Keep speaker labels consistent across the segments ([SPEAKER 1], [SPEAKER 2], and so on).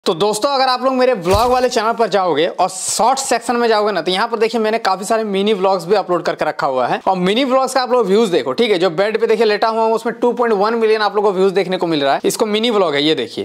[SPEAKER 1] तो दोस्तों अगर आप लोग मेरे व्लॉग वाले चैनल पर जाओगे और शॉर्ट्स सेक्शन में जाओगे ना तो यहाँ पर देखिए मैंने काफी सारे मिनी व्लॉग्स भी अपलोड करके रखा हुआ है। और मिनी व्लॉग्स का आप लोग व्यूज देखो, ठीक है। जो बेड पे देखिए लेटा हुआ हूँ उसमें 2.1 मिलियन आप लोगों को व्यूज देखने को मिल रहा है। इसको मिनी व्लॉग है, ये देखिए।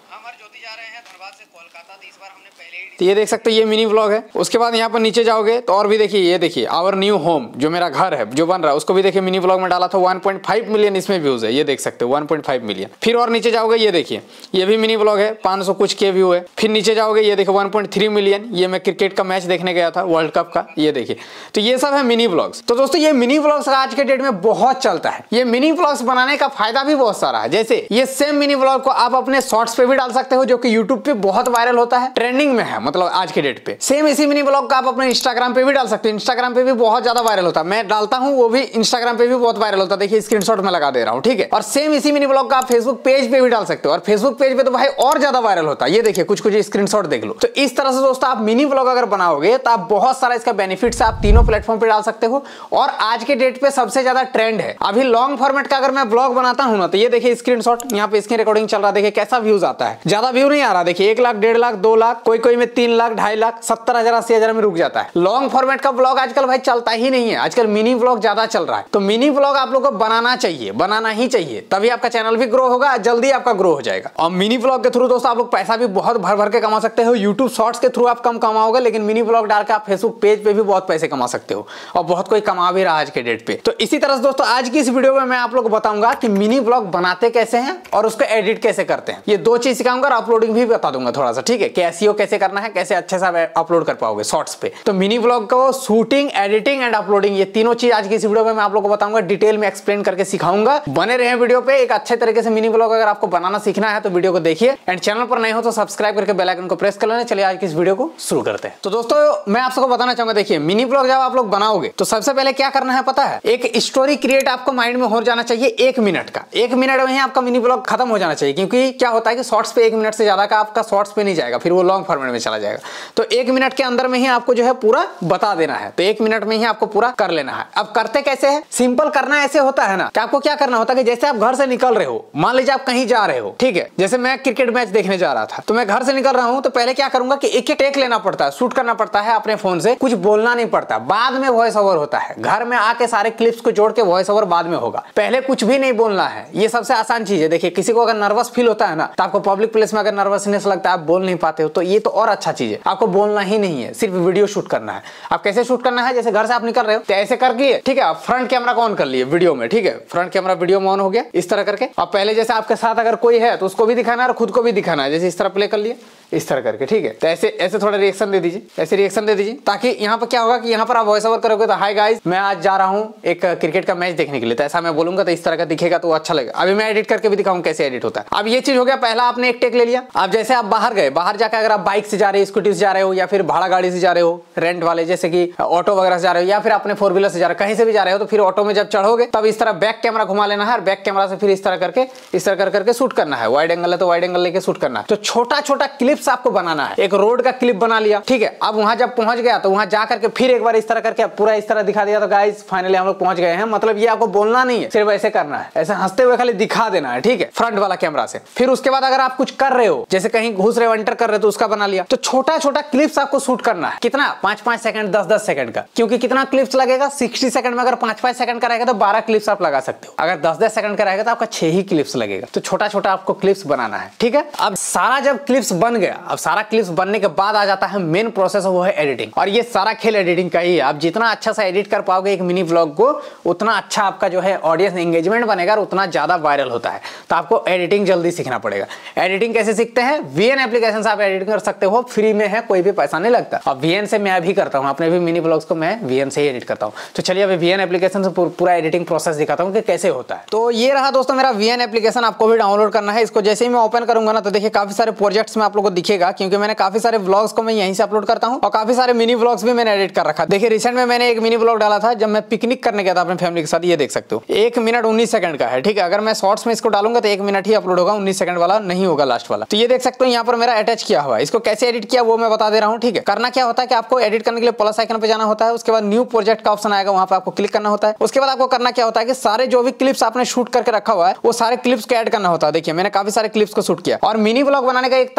[SPEAKER 1] तो ये देख सकते हैं, ये मिनी व्लॉग है। उसके बाद यहाँ पर नीचे जाओगे तो और भी देखिए, ये देखिए आवर न्यू होम, जो मेरा घर है जो बन रहा है उसको भी देखिए मिनी व्लॉग में डाला था। 1.5 मिलियन इसमें व्यूज है, ये देख सकते हो 1.5 मिलियन। फिर और नीचे जाओगे, ये देखिए ये भी मिनी व्लॉग है, 500 कुछ के व्यू है। फिर नीचे जाओगे, ये देखो 1.3 मिलियन, ये मैं क्रिकेट का मैच देखने गया था वर्ल्ड कप का, ये देखिए। तो ये सब है मिनी व्लॉग्स। तो दोस्तों ये मिनी व्लॉग्स आज के डेट में बहुत चलता है। ये मिनी व्लॉग्स बनाने का फायदा भी बहुत सारा है। जैसे ये सेम मिनी व्लॉग को आप अपने शॉर्ट्स पे भी डाल सकते हो, जो कि यूट्यूब पे बहुत वायरल होता है, ट्रेंडिंग में है मतलब आज के डेट पे। सेम इसी मिनी ब्लॉग का आप अपने इंस्टाग्राम पे भी डाल सकते हो, इंस्टाग्राम पे भी बहुत ज्यादा वायरल होता है। मैं डालता हूं, वो भी इंस्टाग्राम पे भी बहुत वायरल होता है। देखिए स्क्रीनशॉट में लगा दे रहा हूं, ठीक है। और सेम इसी मिनी ब्लॉग का आप फेसबुक पेज पे भी डाल सकते हो, और फेसबुक पेज पे तो भाई और ज्यादा वायरल होता है। ये देखिए कुछ स्क्रीनशॉट देख लो। तो इस तरह से दोस्तों आप मिनी ब्लॉग अगर बनाओगे तो आप बहुत सारा इसका बेनिफिट्स आप तीनों प्लेटफॉर्म पे डाल सकते हो। और आज के डेट पे सबसे ज्यादा ट्रेंड है अभी लॉन्ग फॉर्मेट का। अगर मैं ब्लॉग बनाता हूं ना तो ये देखिए स्क्रीनशॉट, यहाँ पे इसकी रिकॉर्डिंग चल रहा है, देखिए कैसा व्यूज आता है। ज्यादा व्यू नहीं आ रहा, देखिए 1 लाख, 1.5 लाख, 2 लाख, कोई में 3 लाख, 2.5 लाख, 70,000, 80,000 में रुक जाता है। लॉन्ग फॉर्मेट का ब्लॉग आजकल भाई चलता ही नहीं है, आजकल मिनी ब्लॉग ज्यादा चल रहा है। तो मिनी ब्लॉग आप लोग को बनाना चाहिए, बनाना ही चाहिए, तभी आपका चैनल भी ग्रो होगा, जल्दी आपका ग्रो हो जाएगा। और मिनी ब्लॉग के थ्रू दोस्तों आप लोग पैसा भी बहुत भर भर के कमा सकते हो। यूट्यूब शॉर्ट्स के थ्रू आप कम कमाओगे, लेकिन मिनी ब्लॉग डाल के आप फेसबुक पेज पे भी बहुत पैसे कमा सकते हो, और बहुत कोई कमा भी रहा है आज के डेट पे। तो इसी तरह से दोस्तों आज की इस वीडियो में मैं आप लोग को बताऊंगा कि मिनी ब्लॉग बनाते कैसे हैं और उसको एडिट कैसे करते हैं। ये 2 चीज सिखाऊंगा और अपलोडिंग भी बता दूंगा थोड़ा सा, ठीक है, कि एसईओ कैसे करना है, कैसे अच्छे से अपलोड कर पाओगे शॉर्ट्स पे। तो मिनी ब्लॉग को शूटिंग, एडिटिंग एंड अपलोडिंग, ये तीनों चीज आज की इस वीडियो में मैं आप लोगों को बताऊंगा, डिटेल में एक्सप्लेन करके सिखाऊंगा। बने रहे वीडियो पे। एक अच्छे तरीके से मिनी ब्लॉग अगर आपको बनाना सीखना है तो वीडियो को देखिए, एंड चैनल पर नए हो तो सब्सक्राइब करके बेल आइकन को प्रेस कर लेना। चलिए आज की इस वीडियो को शुरू करते हैं। तो दोस्तों मैं आप सबको बताना चाहूंगा, देखिए मिनी ब्लॉग जब आप लोग बनाओगे तो सबसे पहले क्या करना है पता है, एक स्टोरी क्रिएट आपको माइंड में हो जाना चाहिए 1 मिनट का। 1 मिनट में ही आपका मिनी ब्लॉग खत्म हो जाना चाहिए, क्योंकि क्या होता है कि शॉर्ट्स पे 1 मिनट से ज्यादा का आपका शॉर्ट्स पे नहीं जाएगा, फिर वो लॉन्ग फॉर्मेट में चला जाएगा। तो 1 मिनट के अंदर में ही आपको जो है पूरा बता देना है। तो 1 मिनट में ही आपको पूरा कर लेना है। अब करते कैसे है, सिंपल करना ऐसे होता है ना कि आपको क्या करना होता है कि जैसे आप घर से निकल रहे हो, मान लीजिए आप कहीं जा रहे हो, ठीक है, जैसे मैं क्रिकेट मैच देखने जा रहा था, तो मैं घर से निकल रहा हूं तो पहले क्या करूंगा कि एक टेक लेना पड़ता है, शूट करना पड़ता है अपने फोन से, कुछ बोलना नहीं पड़ता, बाद में वॉइस ओवर होता है। घर में आके सारे क्लिप्स को जोड़ के वॉइस ओवर बाद में होगा, पहले कुछ भी नहीं बोलना है। ये सबसे आसान चीज है। देखिए किसी को अगर नर्वस फील होता है ना, तो आपको पब्लिक प्लेस में अगर नर्वसनेस लगता है, आप बोल नहीं पाते हो, तो ये तो और अच्छा चीज है। आपको बोलना ही नहीं है, सिर्फ वीडियो शूट करना है। आप कैसे शूट करना है, जैसे घर से आप निकल रहे हो तो ऐसे कर लिए, ठीक है, आप फ्रंट कैमरा को ऑन कर लिए वीडियो में, ठीक है, फ्रंट कैमरा वीडियो में ऑन हो गया इस तरह करके। अब पहले जैसे आपके साथ अगर कोई है तो उसको भी दिखाना है और खुद को भी दिखाना है, जैसे इस तरह प्ले कर लिए इस तरह करके, ठीक है। तो ऐसे थोड़ा रिएक्शन दे दीजिए, ऐसे रिएक्शन दे दीजिए, ताकि यहाँ पर क्या होगा कि यहाँ पर आप वॉइस ओवर करोगे तो हाय गाइस मैं आज जा रहा हूँ एक क्रिकेट का मैच देखने के लिए, तो ऐसा मैं बोलूंगा तो इस तरह का दिखेगा तो अच्छा लगेगा। अभी मैं एडिट करके भी दिखाऊंगा कैसे एडिट होता है। अब ये चीज हो गया, पहला आपने एक टेक ले लिया। अब जैसे आप बाहर गए, बाहर जाकर अगर आप बाइक से जा रहे हो, स्कूटी से जा रहे हो, या फिर भाड़ा गाड़ी से जा रहे हो, रेंट वाले जैसे कि ऑटो वगैरह से जा रहे हो, या फिर अपने 4 व्हीलर से जा रहे हो, कहीं से भी जा रहे हो, तो फिर ऑटो में जब चढ़ोगे तब इस तरह बैक कैमरा घुमा लेना है, और बैक कैमरा से फिर इस तरह करके शूट करना है। वाइड एंगल है तो वाइड एंगल लेके शूट करना है। तो छोटा छोटा क्लिप्स आपको बनाना है। एक रोड का क्लिप बना लिया, ठीक है। अब वहां जब पहुंच गया तो वहां जाकर के फिर एक बार इस तरह करके पूरा इस तरह दिखा दिया, तो गाइस फाइनली हम लोग पहुंच गए हैं। मतलब ये आपको बोलना नहीं है, सिर्फ ऐसे करना है, ऐसे हंसते हुए खाली दिखा देना है, ठीक है, फ्रंट वाला कैमरा से। फिर उसके बाद अगर आप कुछ कर रहे हो, जैसे कहीं घुस रहे हो, एंटर कर रहे हो, तो उसका बना लिया। तो छोटा छोटा क्लिप्स आपको शूट करना है। कितना, 5-5 सेकंड, 10-10 सेकंड का। क्योंकि कितना क्लिप्स लगेगा, 60 सेकंड में अगर 5-5 सेकंड का रहेगा तो 12 क्लिप्स आप लगा सकते हो। अगर 10-10 सेकंड का रहेगा तो आपका 6 ही क्लिप्स लगेगा। तो छोटा छोटा आपको क्लिप्स बनाना है, ठीक है। अब सारा जब क्लिप्स बन गया, अब सारा क्लिप्स बनने के बाद आ जाता है मेन प्रोसेस, वो है एडिटिंग। और ये सारा खेल एडिटिंग का ही है। आप जितना अच्छा सा एडिट कर पाओगे एक मिनी व्लॉग को, उतना अच्छा आपका जो है ऑडियंस एंगेजमेंट बनेगा और उतना ज्यादा वायरल होता है। तो आपको एडिटिंग जल्दी सीखना पड़ेगा। एडिटिंग कैसे सीखते हैं, VN एप्लीकेशन से आप एडिट कर सकते हो, फ्री में है, कोई भी पैसा नहीं लगता। और VN से मैं भी करता हूँ, अपने भी मिनी व्लॉग्स को मैं VN से ही एडिट करता हूँ। तो चलिए अभी VN एप्लीकेशन से पूरा एडिटिंग प्रोसेस दिखाता हूँ कि कैसे होता है। तो ये रहा दोस्तों मेरा VN एप्लीकेशन, आपको भी डाउनलोड करना है। इसको जैसे ही मैं ओपन करूंगा ना तो देखिए काफी सारे प्रोजेक्ट्स में आप लोगों को दिखेगा, क्योंकि मैंने काफी सारे व्लॉग्स को मैं यहीं से अपलोड करता हूँ, और काफी सारे मिनी व्लॉग्स भी मैंने एडिट कर रखा। देखिए रिसेंट में मैंने एक मिनी व्लॉग डाला था जब मैं पिकनिक करने गया था अपने फैमिली के साथ, ये देख सकते हो 1 मिनट 19 सेकंड का है, ठीक है। अगर मैं शॉर्ट्स में इसको डालूंगा तो 1 मिनट ही अपलोड होगा, 19 सेकंड वाला नहीं होगा लास्ट वाला। तो ये देख सकते हो यहाँ पर मेरा अटैच किया हुआ है। इसको कैसे एडिट किया वो मैं बता दे रहा हूँ, ठीक है। करना क्या होता है कि आपको एडिट करने के लिए प्लस आइकन पे जाना होता है, उसके बाद न्यू प्रोजेक्ट का ऑप्शन आएगा, वहां पर आपको क्लिक करना होता है। उसके बाद आपको करना क्या होता है कि सारे जो भी क्लिप्स आपने शूट करके रखा हुआ है वो सारे क्लिप्स को ऐड करना होता है। देखिए मैंने काफी सारे क्लिप्स को शूट किया। और मिनी व्लॉग बनाने का एक तरीका समझ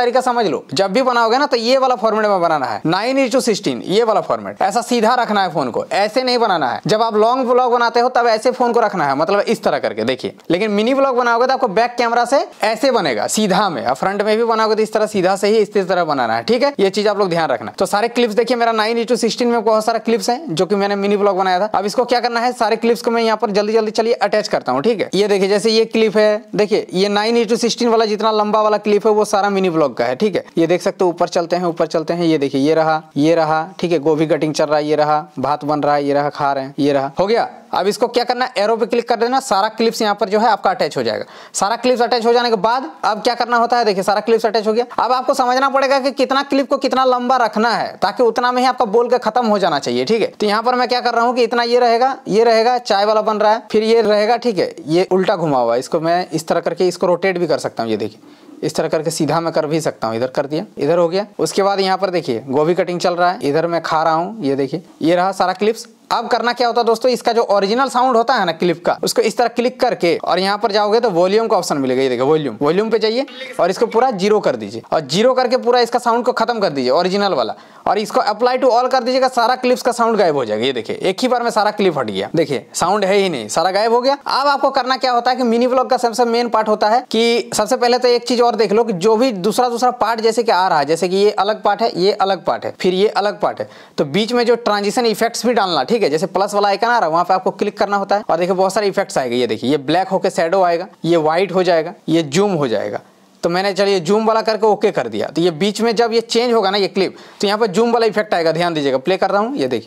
[SPEAKER 1] लो, जब भी बनाओगे ना तो ये वाला फॉर्मेट में बनाना है, 9:16 ये वाला फॉर्मेट, ऐसा सीधा रखना है फोन को, ऐसे नहीं बनाना है। जब आप लॉन्ग व्लॉग बनाते हो तब ऐसे फोन को रखना है, मतलब इस तरह करके देखिए। लेकिन मिनी व्लॉग बनाओगे तो आपको बैक कैमरा से ऐसे बनेगा सीधा में, और फ्रंट में भी बनाओगे तो इस तरह सीधा से ही इस तरह बनाना है, ठीक है। ये चीज आप लोग ध्यान रखना। तो सारे क्लिप्स देखिए मेरा 9:16 में बहुत सारा क्लिप्स है जो कि मैंने मिनी व्लॉग बनाया था। अब इसको क्या करना है, सारे क्लिप्स को मैं यहाँ पर जल्दी जल्दी चलिए अटैच करता हूँ, ठीक है। ये देखिए जैसे ये क्लिप है, देखिए ये 9:16 वाला जितना लंबा वाला क्लिप है वो सारा मिनी व्लॉग का है, ठीक है। ये देख सकते हो, ऊपर चलते हैं, ऊपर चलते हैं, ये देखिए ये रहा, ठीक है। गोभी कटिंग चल रहा है, ये रहा, भात बन रहा है, ये रहा, खा रहे हैं, ये रहा, हो गया। अब इसको क्या करना है, एरो पे क्लिक कर देना, सारा क्लिप्स यहाँ पर जो है आपका अटैच हो जाएगा। सारा क्लिप्स अटैच हो जाने के बाद अब क्या करना होता है, देखिए सारा क्लिप्स अटैच हो गया। अब आपको समझना पड़ेगा कि कितना क्लिप को कितना लंबा रखना है, ताकि उतना में ही आपका बोल के खत्म हो जाना चाहिए, ठीक है। तो यहाँ पर मैं क्या कर रहा हूँ कि इतना ये रहेगा, चाय वाला बन रहा है, फिर ये रहेगा, ठीक है। ये उल्टा घुमा हुआ है, इसको मैं इस तरह करके इसको रोटेट भी कर सकता हूँ, ये देखिए इस तरह करके सीधा मैं कर भी सकता हूँ, इधर कर दिया, इधर हो गया। उसके बाद यहाँ पर देखिए गोभी कटिंग चल रहा है, इधर मैं खा रहा हूँ, ये देखिए ये रहा सारा क्लिप्स। अब करना क्या होता है दोस्तों, इसका जो ओरिजिनल साउंड होता है ना क्लिप का, उसको इस तरह क्लिक करके और यहाँ पर जाओगे तो वॉल्यूम का ऑप्शन मिलेगा, ये देखिए वॉल्यूम पे जाइए और इसको पूरा 0 कर दीजिए, और 0 करके पूरा इसका साउंड को खत्म कर दीजिए ओरिजिनल वाला, और इसको अप्लाई टू ऑल कर दीजिएगा। सारा क्लिप्स का साउंड गायब हो जाएगा, ये देखिए एक ही बार में सारा क्लिप हट गया, देखिए साउंड है ही नहीं, सारा गायब हो गया। अब आपको करना क्या होता है कि मिनी व्लॉग का सबसे मेन पार्ट होता है कि सबसे पहले तो एक चीज और देख लो कि जो भी दूसरा पार्ट जैसे कि आ रहा है, जैसे कि ये अलग पार्ट है, ये अलग पार्ट है, फिर ये अलग पार्ट है, तो बीच में जो ट्रांजिशन इफेक्ट्स भी डालना, ठीक है। जैसे प्लस वाला आइकन आ रहा है वहां पे आपको क्लिक करना होता है, और देखिए बहुत सारे इफेक्ट्स आएंगे, ये देखिए ये ब्लैक होकर शैडो आएगा, ये व्हाइट हो जाएगा, ये जूम हो जाएगा। तो मैंने चलिए जूम वाला करके ओके कर दिया। तो ये बीच में जब ये चेंज होगा ना ये क्लिप, तो यहाँ पर जूम वाला इफेक्ट आएगा, ध्यान दीजिएगा। प्ले कर रहा हूँ, ये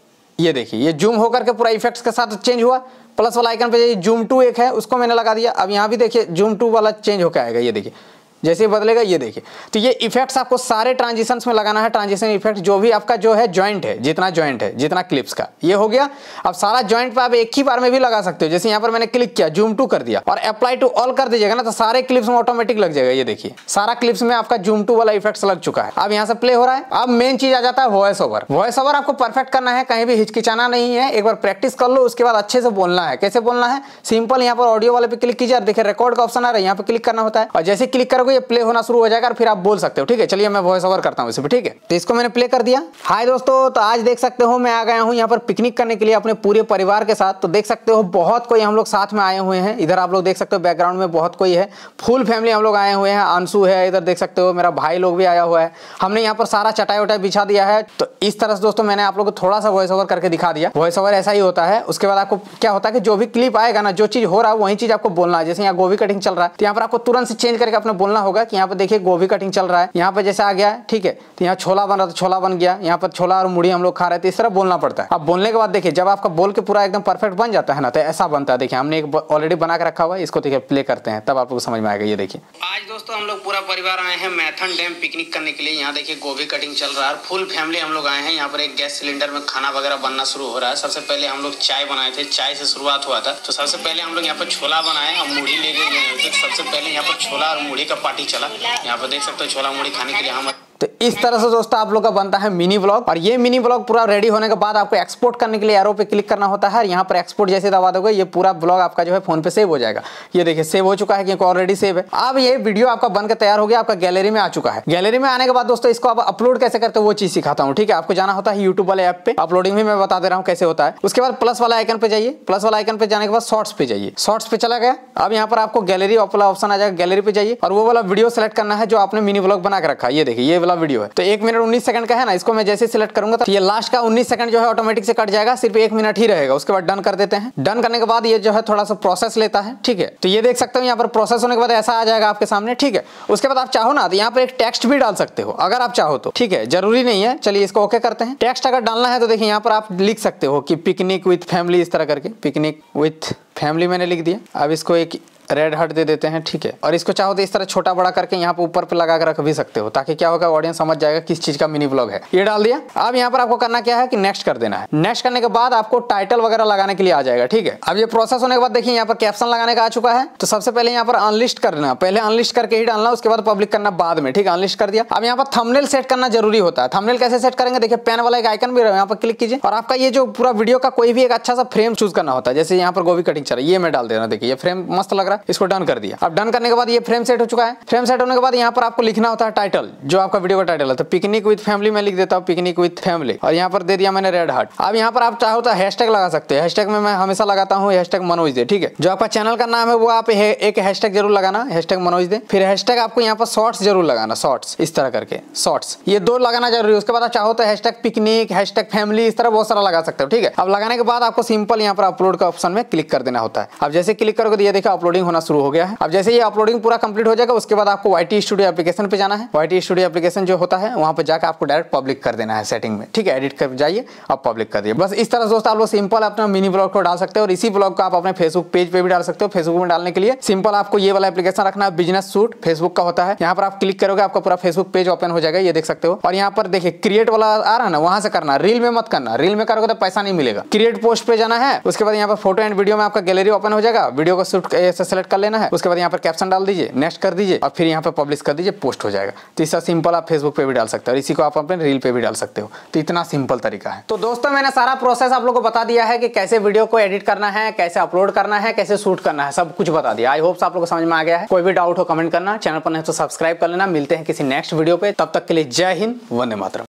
[SPEAKER 1] देखिए ये जूम होकर के पूरा इफेक्ट्स के साथ चेंज हुआ। प्लस वाला आइकन पे जूम 2 एक है, उसको मैंने लगा दिया। अब यहाँ भी देखिए जूम 2 वाला चेंज होकर आएगा, ये देखिए जैसे बदलेगा, ये देखिए। तो ये इफेक्ट्स आपको सारे ट्रांजिशंस में लगाना है, ट्रांजिशन इफेक्ट जो भी आपका जो है जॉइंट है, जितना क्लिप्स का, ये हो गया। अब सारा जॉइंट पे आप एक ही बार में भी लगा सकते हो। जैसे यहाँ पर मैंने क्लिक किया, जूम 2 कर दिया और अप्लाई टू ऑल कर दीजिएगा ना, तो सारे क्लिप्स में ऑटोमेटिक लग जाएगा। ये देखिए सारा क्लिप्स में आपका जूम 2 वाला इफेक्ट लग चुका है। अब यहाँ से प्ले हो रहा है। अब मेन चीज आ जाता है वॉइस ओवर। वॉइस ओवर आपको परफेक्ट करना है, कहीं भी हिचकिचाना नहीं है, एक बार प्रैक्टिस कर लो, उसके बाद अच्छे से बोलना है। कैसे बोलना है, सिंपल यहाँ पर ऑडियो वाले पे क्लिक कीजिए, देखिए रिकॉर्ड का ऑप्शन आ रहा है, यहाँ पे क्लिक करना होता है, और जैसे क्लिक करोगे ये प्ले होना शुरू जाएगा, फिर आप बोल सकते हो, ठीक है। चलिए मैं वॉइस ओवर करता हूं इसे भी, ठीक है। तो इसको मैंने प्ले कर दिया। हाय दोस्तों, तो आज देख सकते हो मैं आ गया हूं यहाँ पर पिकनिक करने के लिए अपने पूरे परिवार के साथ। तो देख सकते हो बहुत कोई हम लोग साथ में आए हुए हैं। इधर आप लोग देख सकते हो बैकग्राउंड में बहुत कोई है, फुल फैमिली हम लोग आए हुए हैं। अंशु है, इधर देख सकते हो मेरा भाई लोग भी आया हुआ है। हमने यहाँ पर सारा चटाई वटाई बिछा दिया है। तो इस तरह से दोस्तों मैंने आप लोग को थोड़ा सा वॉइस ओवर करके दिखा दिया। वॉइस ओवर ऐसा ही होता है। उसके बाद आपको क्या होता है कि जो भी क्लिप आएगा ना, जो चीज हो रहा है वही चीज आपको बोलना है। जैसे यहाँ गोभी कटिंग चल रहा है, तो यहाँ पर आपको तुरंत से चेंज करके अपने बोलना होगा कि यहाँ पर देखिए गोभी कटिंग चल रहा है, यहाँ पे जैसे आ गया, ठीक है। तो यहाँ छोला बन रहा था, छोला बन गया, यहाँ पर छोला और मुड़ी हम लोग खा रहे थे, इस तरह बोलना पड़ता है। अब बोलने के बाद देखिए जब आपका बोल के पूरा एकदम परफेक्ट बन जाता है ना, तो ऐसा बनता है। देखिए हमने एक ऑलरेडी बना के रखा हुआ है, इसको देखिए प्ले करते हैं, तब आप लोग समझ में आएगा। ये देखिए आज दोस्तों हम लोग पूरा परिवार आए हैं मैथन डैम पिकनिक करने के लिए। यहाँ देखिए गोभी कटिंग चल रहा है, फुल फैमिली हम लोग आए हैं। यहाँ पर एक गैस सिलेंडर में खाना वगैरह बनना शुरू हो रहा है। सबसे पहले हम लोग चाय बनाए थे, चाय से शुरुआत हुआ था। तो सबसे पहले हम लोग यहाँ पर छोला बनाए और मुढ़ी ले गए। सबसे पहले यहाँ पर छोला और मुढ़ी का पार्टी चला। यहाँ पर देख सकते हो छोला मुढ़ी खाने के लिए हम। तो इस तरह से दोस्तों आप लोग का बनता है मिनी व्लॉग। और ये मिनी व्लॉग पूरा रेडी होने के बाद आपको एक्सपोर्ट करने के लिए एरो पे क्लिक करना होता है। यहाँ पर एक्सपोर्ट जैसे दबा दोगे ये पूरा व्लॉग आपका जो है फोन पे सेव हो जाएगा। ये देखिए सेव हो चुका है क्योंकि ऑलरेडी सेव है। अब ये वीडियो आपका बनकर तैयार हो गया, आपका गैलरी में आ चुका है। गैलरी में आने के बाद दोस्तों इसको आप अपलोड कैसे करते हो वो चीज सिखाता हूँ, ठीक है। आपको जाना होता है यूट्यूब वाले ऐप पे, अपलोडिंग भी मैं बता दे रहा हूँ कैसे होता है। उसके बाद प्लस वाला आइकन पे जाइए, प्लस वाला आइकन पे जाने के बाद शॉर्ट्स पे जाइए, शॉर्ट्स पे चला गया। अब यहाँ पर आपको गैलरी वाला ऑप्शन आ जाएगा, गैलरी पे जाइए और वो वाला वीडियो सेलेक्ट करना है जो आपने मिनी व्लॉग बना के रखा है। ये देखिए ये वाला वीडियो है, तो 1 मिनट 19 सेकंड का है ना। इसको मैं जैसे सिलेक्ट करूंगा तो ये लास्ट का 19 सेकंड जो है ऑटोमेटिक से कट जाएगा, सिर्फ 1 मिनट ही रहेगा। उसके बाद डन कर देते हैं। डन करने के बाद ये जो है थोड़ा सा प्रोसेस लेता है, ठीक है। तो ये देख सकते हो यहाँ पर प्रोसेस होने के बाद ऐसा आ जाएगा आपके सामने, ठीक है। उसके बाद आप चाहो ना तो यहाँ पर एक टेक्स्ट भी डाल सकते हो अगर आप चाहो तो, ठीक है। जरूरी नहीं है। चलिए इसको ओके करते हैं। टेक्स्ट अगर डालना है तो देखिए यहाँ पर आप लिख सकते हो कि पिकनिक विथ फैमिली, इस तरह करके पिकनिक विथ फैमिली मैंने लिख दिया। अब इसको एक रेड हार्ट दे देते हैं, ठीक है। और इसको चाहो तो इस तरह छोटा बड़ा करके यहाँ पे ऊपर पे लगा कर रख भी सकते हो, ताकि क्या होगा ऑडियंस समझ जाएगा किस चीज का मिनी व्लॉग है। ये डाल दिया। अब यहाँ पर आपको करना क्या है कि नेक्स्ट कर देना है। नेक्स्ट करने के बाद आपको टाइटल वगैरह लगाने के लिए आ जाएगा, ठीक है। अब ये प्रोसेस होने के बाद देखिए यहाँ पर कैप्शन लगाने का आ चुका है। तो सबसे पहले यहाँ पर अनलिस्ट करना, पहले अनलिस्ट करके ही डालना, उसके बाद पब्लिक करना बाद में, ठीक है। अनलिस्ट कर दिया। अब यहाँ पर थंबनेल सेट करना जरूरी होता है। थंबनेल कैसे सेट करेंगे, देखिए पेन वाला एक आइकन भी यहाँ पर क्लिक कीजिए और आपका ये जो पूरा वीडियो का कोई भी एक अच्छा सा फ्रेम चूज करना होता है। जैसे यहाँ पर गोभी कटिंग चल रहा है, ये मैं डाल दे रहा हूँ। देखिए ये फ्रेम मस्त लग रहा इसको डन कर दिया। अब डन करने के बाद ये फ्रेम सेट हो चुका है। फ्रेम सेट होने के बाद यहाँ पर आपको लिखना होता है टाइटल, जो आपका वीडियो का टाइटल है। तो पिकनिक विद फैमिली मैं लिख देता हूँ, पिकनिक विद फैमिली, और यहाँ पर दे दिया मैंने रेड हार्ट। अब यहाँ पर आप चाहो तो हैशटैग लगा सकते हैं। हैशटैग में मैं हमेशा लगाता हूँ हैशटैग मनोज दे, ठीक है। जो आपका चैनल का नाम है वो आप एक हैशटैग जरूर लगाना, हैशटैग मनोज दे। फिर हैशटैग आपको यहाँ पर शॉर्ट्स जरूर लगाना, शॉर्ट्स इस तरह करके, शॉर्ट्स ये 2 लगाना जरूरी है। उसके बाद आप चाहो तो हैशटैग पिकनिक, हैशटैग फैमिली, इस तरह बहुत सारा लगा सकते हो, ठीक है। अब लगाने के बाद आपको सिंपल यहाँ पर अपलोड का ऑप्शन में क्लिक कर देना होता है। अब जैसे क्लिक करोगे तो ये देखा अपलोडिंग होना शुरू हो गया है। अब जैसे ये अपलोडिंग पूरा कंप्लीट हो जाएगा उसके बाद आपको YT स्टूडियो एप्लीकेशन पे जाना है। YT स्टूडियो एप्लीकेशन जो होता है वहां पे जाकर आपको डायरेक्ट पब्लिक कर देना है सेटिंग में, ठीक है। एडिट कर जाइए और पब्लिक कर दिए। बस इस तरह दोस्तों आप लोग सिंपल अपना मिनी ब्लॉग को डाल सकते हो, और इसी ब्लॉग को आप अपने फेसबुक पेज पे भी डाल सकते हो। फेसबुक में डालने के लिए सिंपल आपको ये वाला एप्लीकेशन रखना है, बिजनेस सूट फेसबुक का होता है। यहाँ पर आप क्लिक करोगे आपका पूरा फेसबुक पेज ओपन हो जाएगा, ये देख सकते हो। और यहाँ पर देखिए क्रिएट वाला आ रहा है ना, वहां से करना, रील में मत करना। रील में करोगे तो पैसा नहीं मिलेगा। क्रिएट पोस्ट पे जाना है, उसके बाद यहाँ पर फोटो एंड वीडियो में आपका गैलरी ओपन हो जाएगा। वीडियो को शूट ऐसे सेलेक्ट कर लेना है, उसके बाद यहाँ पर कैप्शन डाल दीजिए, नेक्स्ट कर दीजिए, और फिर यहाँ पर पब्लिश कर दीजिए, पोस्ट हो जाएगा। तो इसका सिंपल आप फेसबुक पे भी डाल सकते हो, और इसी को आप अपने रील पे भी डाल सकते हो। तो इतना सिंपल तरीका है। तो दोस्तों मैंने सारा प्रोसेस आप लोगों को बता दिया है कि कैसे वीडियो को एडिट करना है, कैसे अपलोड करना है, कैसे शूट करना है, सब कुछ बता दिया। आई होप आप लोगों को समझ में आ गया है। कोई भी डाउट हो कमेंट करना, चैनल पर नहीं तो सब्सक्राइब कर लेना। मिलते हैं किसी नेक्स्ट वीडियो पे, तब तक के लिए जय हिंद, वंदे मातरम।